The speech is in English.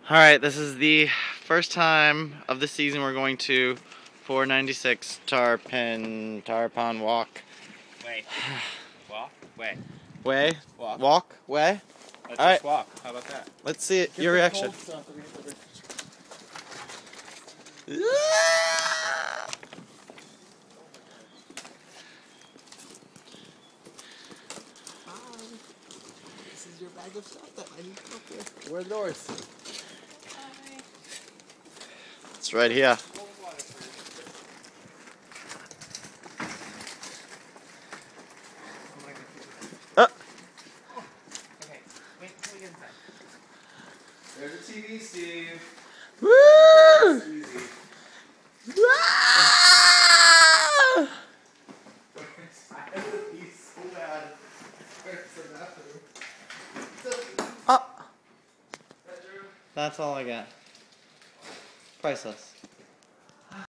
Alright, this is the first time of the season we're going to 496 Tarpon Walk. Way. Walk? Way. Way? Walk. Walk? Way? Let's Alright. just walk. How about that? Let's see it, your reaction. This is your bag of stuff that I need to help with. Where's yours? It's right here. Okay, wait until we get inside. There's a TV, Steve. Woo! Easy. He's so bad. Where's the bathroom? Oh. That's all I got. Priceless.